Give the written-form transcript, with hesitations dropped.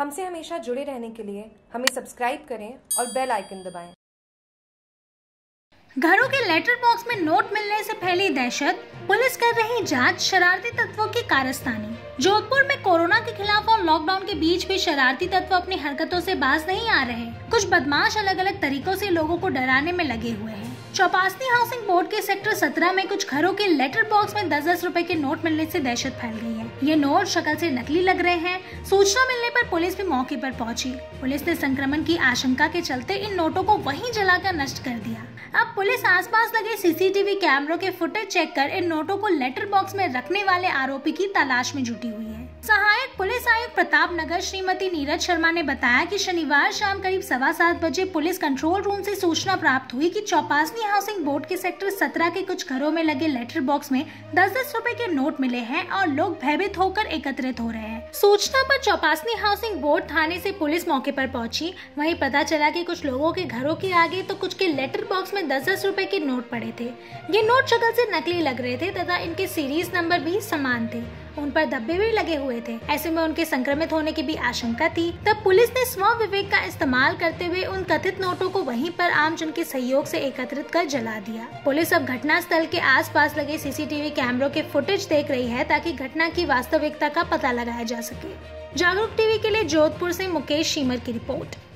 हमसे हमेशा जुड़े रहने के लिए हमें सब्सक्राइब करें और बेल आइकन दबाएं। घरों के लेटर बॉक्स में नोट मिलने से फैली दहशत, पुलिस कर रही जांच, शरारती तत्वों की कारस्तानी। जोधपुर में कोरोना के खिलाफ और लॉकडाउन के बीच भी शरारती तत्व अपनी हरकतों से बाज नहीं आ रहे। कुछ बदमाश अलग अलग तरीकों से लोगों को डराने में लगे हुए हैं। चौपासी हाउसिंग बोर्ड के सेक्टर 17 में कुछ घरों के लेटर बॉक्स में 10-10 रुपए के नोट मिलने से दहशत फैल गई है। ये नोट शक्ल से नकली लग रहे हैं। सूचना मिलने पर पुलिस भी मौके पर पहुंची। पुलिस ने संक्रमण की आशंका के चलते इन नोटों को वहीं जलाकर नष्ट कर दिया। अब पुलिस आसपास लगे सीसीटीवी कैमरों के फुटेज चेक कर इन नोटों को लेटर बॉक्स में रखने वाले आरोपी की तलाश में जुटी हुई है। सहायक पुलिस आयुक्त प्रताप नगर श्रीमती नीरज शर्मा ने बताया कि शनिवार शाम करीब 7:15 बजे पुलिस कंट्रोल रूम से सूचना प्राप्त हुई कि चौपासी हाउसिंग बोर्ड के सेक्टर 17 के कुछ घरों में लगे लेटर बॉक्स में 10-10 रुपए के नोट मिले हैं और लोग भयभीत होकर एकत्रित हो रहे हैं। सूचना पर चौपासी हाउसिंग बोर्ड थाने से पुलिस मौके पर पहुंची। वहीं पता चला कि कुछ लोगों के घरों के आगे तो कुछ के लेटर बॉक्स में 10-10 रुपए के नोट पड़े थे। ये नोट शक्ल से नकली लग रहे थे तथा इनके सीरीज नंबर भी समान थे। उन पर धब्बे भी लगे हुए थे। ऐसे में उनके संक्रमित होने की भी आशंका थी। तब पुलिस ने स्व विवेक का इस्तेमाल करते हुए उन कथित नोटों को वहीं पर आमजन के सहयोग से एकत्रित कर जला दिया। पुलिस अब घटनास्थल के आसपास लगे सीसीटीवी कैमरों के फुटेज देख रही है ताकि घटना की वास्तविकता का पता लगाया जा सके। जागरूक टीवी के लिए जोधपुर से मुकेश शीमर की रिपोर्ट।